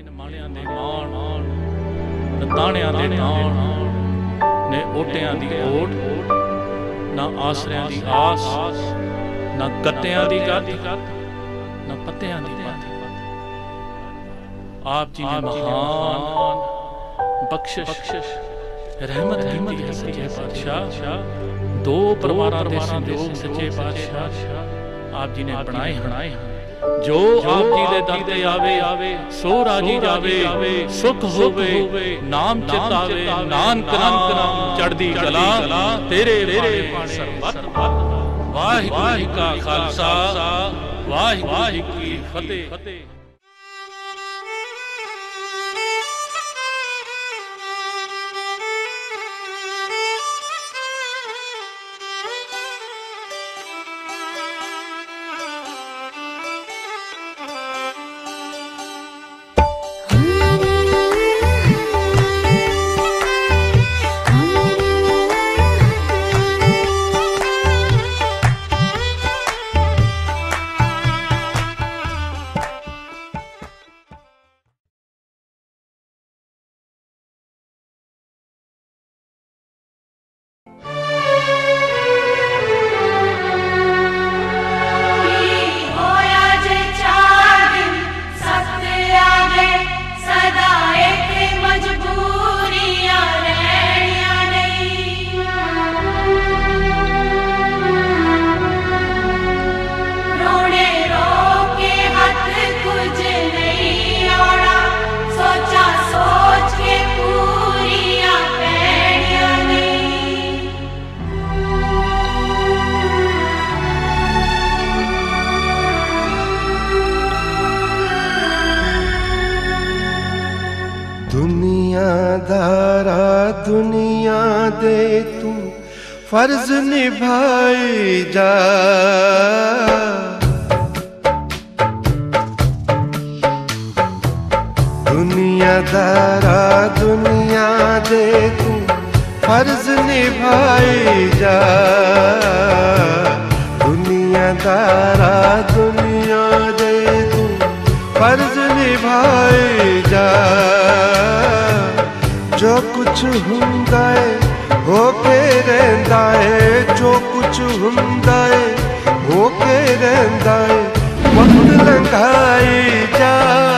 इन मालियां दे मान ताणियां दे ताण ने ओटियां दी ओट ना आसरियां दी आस ना कत्तियां दी गत ना पत्तियां दी बात। आप जी ने महान बख्शिश रहमत की है सच्चे पातशाह। दो परिवारां दे संजोग सच्चे पातशाह आप जी ने बनाए हैं। जो आप जी दे दर ते आवे सो राजी जावे सुख होवे नाम चितावे नानक नाम चढ़दी कला तेरे सरबत। वाहिगुरू का खालसा वाहिगुरू की फतेह। दुनियादारा दुनिया दे तू फर्ज निभाई जा। दुनियादारा दुनिया दे तू फर्ज निभाई जा। दुनियादारा दुनिया दे तू फर्ज निभाई जा। जो कुछ हुंदा है होके रहंदा है, जो कुछ हुंदा है होके रहंदा है। वक्त लंघाई जा।